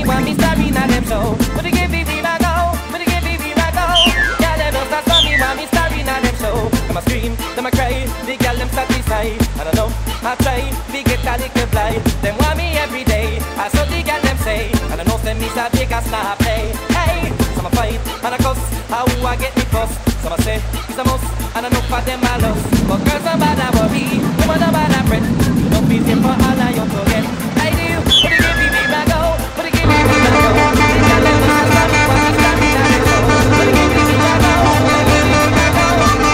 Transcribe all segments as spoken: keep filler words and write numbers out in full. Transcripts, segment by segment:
want me starring at them show. But they give me the I go, but they give me the I go. Girl, them don't stop for me, want me starring at them show. Them a scream, them a cry, the girl them satisfied. I don't know, I try, they get a little blind. Them want me every day, I saw the girl them say. I don't know, send me some big ass not play. Hey, some a fight, and a cuss, how I get me fuss. Some a say, it's a must, and I know for them I love. But girls are bad and worry, women are bad and fret. Don't be here for all I you forget. I do, but they give me the I go, but they give me the I go. They tell them to stop me, but they stop me now they go. But they give me the I go, but they give me the I go.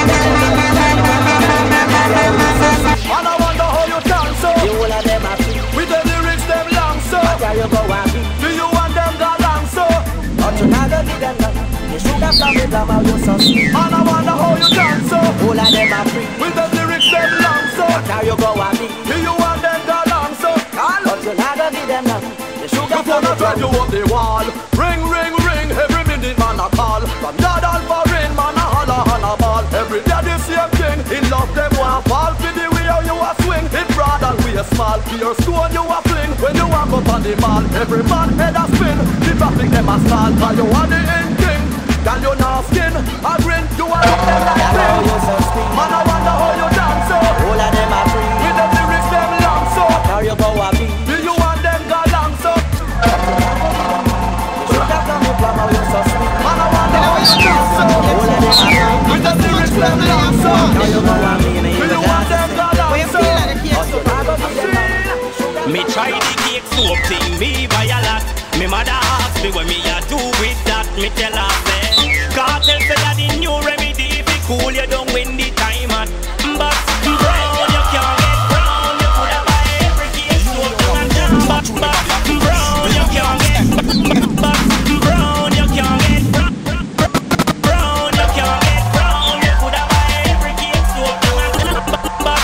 And I wonder how you dance so. You all of them are free. With the lyrics them long so. But where you go and be? Do you want them go long so? But you not gonna give them none. You should have done it, how you so sweet. And I wonder how you dance so. All of them are free. With the lyrics them long so. But where you go and be? Do you want them go long so? But you not gonna give them none. You should have Before done I it, drive you up the wall. Ring, ring, ring. Every minute man a call. From Jordan for rain man a holler and a ball. Every day the same thing. In love them want fall. For the way how you a swing. It broad and we a small. Pure stone you a fling. When you walk up on the mall. Every man head a spin. The traffic them a stall. Cause you are the end king. Girl you not skin. A grin. You a look them like how you thing. so sweet. Man I wonder how you dance so. All of them are free. With the lyrics them long so. How you go and be? Do you want them go long so? You should have done it, how you so sweet. Man I wonder how you dance so. All of them are free. With the lyrics them long so. How you go and be? And Do you you want them go long so? But you not gonna give them none. Me try the cake soap thing, me buy a lot. Me mother ask me what me a do with that. Me tell her say, cartel say that the new remedy if it cool you down when the time at. But brown you can't get brown. You coulda buy every cake soap and jam. But but brown you can't get. But brown you can't get brown. Brown you can't get brown. You coulda buy every cake soap and jam. But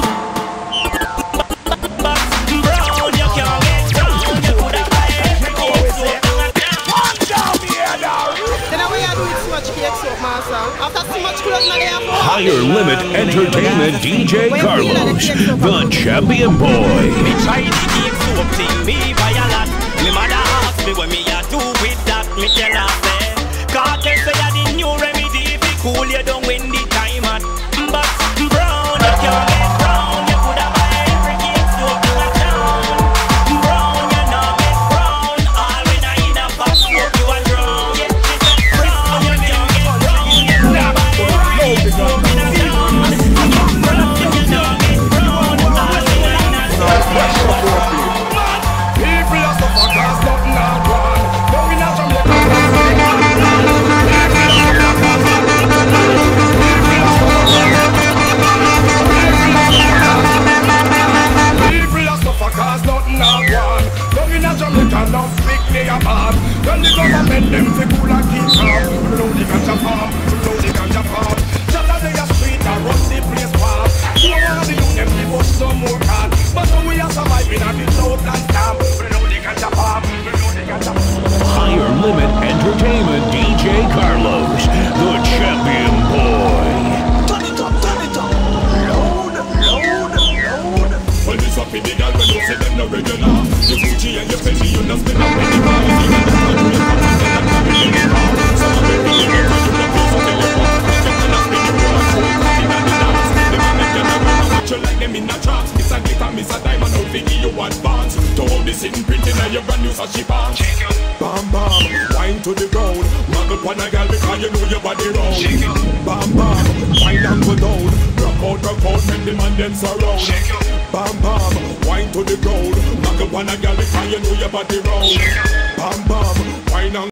Higher Limit Entertainment D J Carlos, the champion boy. Me try the cake soap thing, me buy a lot. Me mother ask me what me a do with that. Me tell her say, cartel say that the new remedy if it cool you down when the time at. But brown you can't get brown. You coulda buy every cake soap in a town. Brown you not get brown. All when I in a pot soap you a drown. Yeah, she said brown you can't get brown. You coulda buy every cake soap in a town. Brown you can't get brown. All when I in a pot soap you a drown. People are so fucked as nothing I want. But we not Jamaica. People are so fucked as nothing I want. But we not Jamaica, no speak me apart. When the government them fi cool and keep calm. We know the ganja farm, we know the ganja farm. Jalla they a street and run the place farm. We don't wanna be doing them give us some more can. But when we are surviving and the Southland camp. We know the ganja farm, we know the ganja farm. Higher Limit Entertainment D J Carlos, the champion boy. Turn it up, turn it up. Loud, loud, loud. Well, this up in the girl when you say them no regular. You Gucci and you Fendi, you not spend up any bar. You see them not doing something that I'm not really in bar. Some of them really don't want you to please so tell you what. Them cannot spend your whole show, in the dance. Them a make them a run, watch you like them in a trance. Miss a glitter, miss a diamond, don't think you advance. To hold this in printing and your brand new Sachi pants. Bam bam, wine to the ground. Muggle on a girl because you know your body round. Bam bam, wine and go down. Rock out, rock out, make the man them surround. Bam bam, wine to the ground. Muggle on a girl because you know your body round. Bam bam, wine and